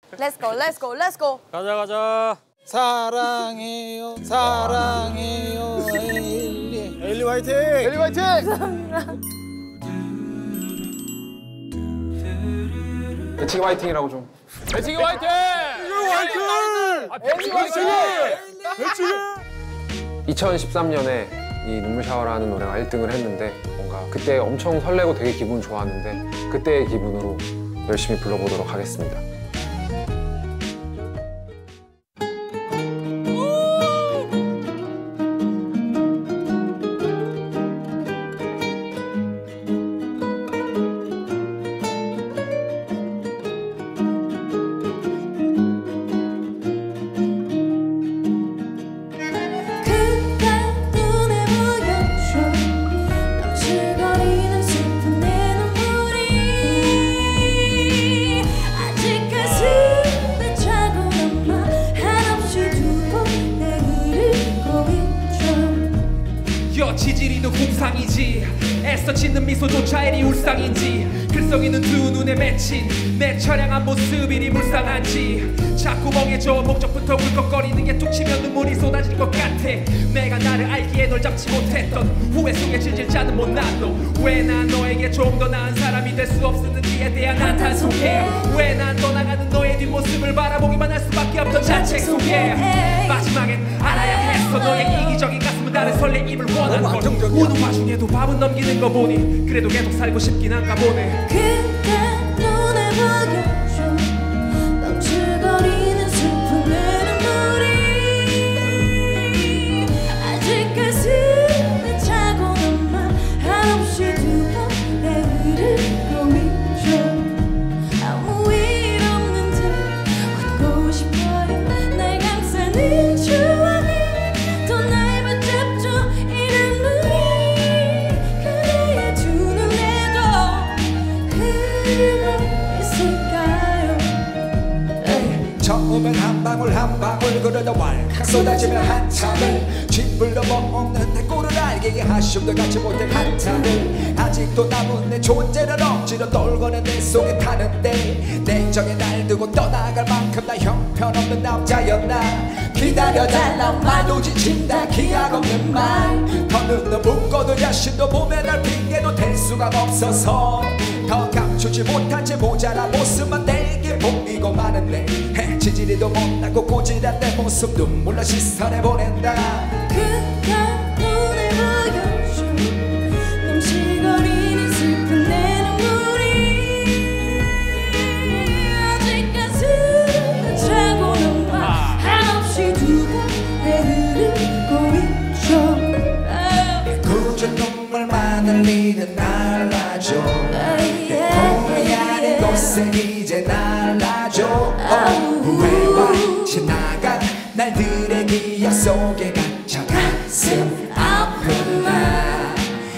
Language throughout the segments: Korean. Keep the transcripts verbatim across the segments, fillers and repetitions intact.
Let's go, let's go, let's go. 가자 가자. 사랑해요, 사랑해요, 에일리. 에일리 화이팅! 에일리 화이팅! 감사합니다. 배치기 화이팅이라고 좀. 배치기 화이팅! 화이팅! 아, 배치기 화이팅! 배치기! 이천십삼 년에 이 눈물 샤워라는 노래가 일 등을 했는데 뭔가 그때 엄청 설레고 되게 기분 좋았는데 그때의 기분으로 열심히 불러보도록 하겠습니다. 지지리도 공상이지 애써 짓는 미소조차 이리 울상인지 글썽이는 두 눈에 맺힌 내 처량한 모습이니 불쌍한지 자꾸 멍해져 목적부터 울컥거리는 게 툭 치면 눈물이 쏟아질 것 같아 내가 나를 알기에 널 잡지 못했던 후회 속에 질질 짜는 못난 너 왜 난 너에게 좀 더 나은 사람이 될 수 없었는지에 대한 한탄 속에 왜 난 떠나가는 너의 뒷모습을 바라보기만 할 수밖에 없던 자책 속에 마지막엔 알아야 했어 너의 이기적인 가슴은 다른 설레임을 원한 걸 우는 와중에도 밤은 넘기는 거 보니 그래도 계속 살고 싶긴 한가 보네 그대 눈에 보여줘 넘실거리는 슬픈 내 눈물이 아직 가슴에 차고 남아 한없이 두 번에 흐르고 있죠 아무 일 없는데 웃고 싶어요 날 감싸는 추억이 또 날 붙잡죠 이 눈물이 그대의 두 눈에도 흐르고 있을까요 처음엔 한 방울 한 방울 그러다 왈칵 쏟아지면 한참을 짓불러 먹는 내 꼴을 알게 한숨도 갖지 못해 한참을 아직도 남은 내 존재를 억지로 떨거는 내 속에 타는데 냉정에 날 두고 떠나갈 만큼 나 형편없는 남자였나 기다려달란 말도 지친다 기약 없는 말 더는 너 묶어도 자신도 몸에 날 핑계도 댈 수가 없어서 더 감추지 못한 채 모자란 모습만 내게 보이고 마는데 지지리도 못나고 고질한 내 모습 눈물로 시선해 보낸다 그대 눈에 보여줘 넘실거리는 슬픈 내 눈물이 아직 가슴에 차고 남아 한없이 두 번에 흐르고 있죠 굳은 눈물만 흘리는 날라줘 내 품이 아닌 곳에 이제 날라줘 후회와 지나간 날들의 기억 속에 갇혀 가슴 아픈 나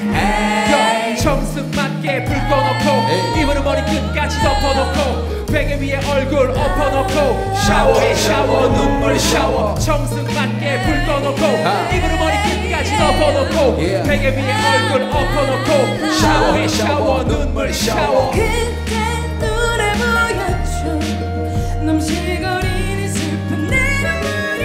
정승 맞게 불 꺼놓고 이불을 머리끝까지 덮어놓고 베개 위에 얼굴 엎어놓고 샤워해 샤워 눈물 샤워 정승 맞게 불 꺼놓고 이불을 머리끝까지 덮어놓고 베개 위에 얼굴 엎어놓고 샤워해 샤워 눈물 샤워 그대 눈에 보여줘 넘실거리는 슬픈 내 눈물이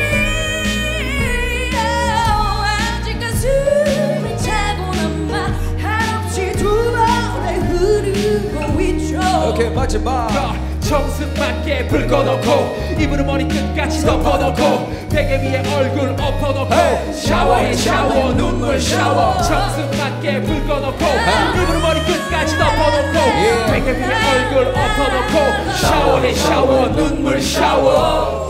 아직 가슴에 차고 남아 한없이 두 번에 흐르고 있죠 오케이 마지막 정승 맞게 불 꺼놓고 이불을 머리끝까지 덮어놓고 베개 위에 얼굴 엎어놓고 샤워해 샤워 눈물 샤워 정승 맞게 불 꺼놓고 이불을 머리끝까지 덮어놓고 베개 위에 얼굴 엎어놓고 샤워해 샤워 눈물 샤워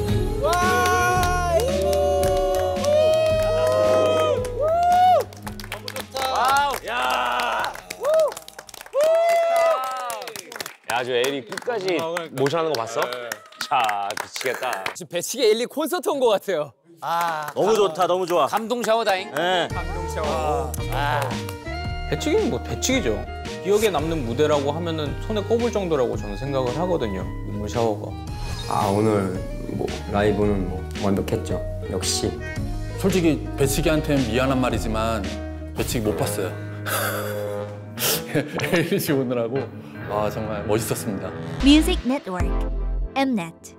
아주 에일리 끝까지 모션하는 거 봤어? 자, 미치겠다. 지금 배치기 에일리 콘서트 온 것 같아요. 아, 너무 좋다, 너무 좋아. 감동 샤워다잉. 네. 감동 샤워. 아. 배치기는 뭐 배치기죠. 기억에 남는 무대라고 하면은 손에 꼽을 정도라고 저는 생각을 하거든요. 눈물 샤워가. 아 오늘 뭐 라이브는 뭐 완벽했죠. 역시. 솔직히 배치기한테는 미안한 말이지만 배치기 못 봤어요. 에일리 씨 오느라고 아 정말 멋있었습니다. Music Network 엠넷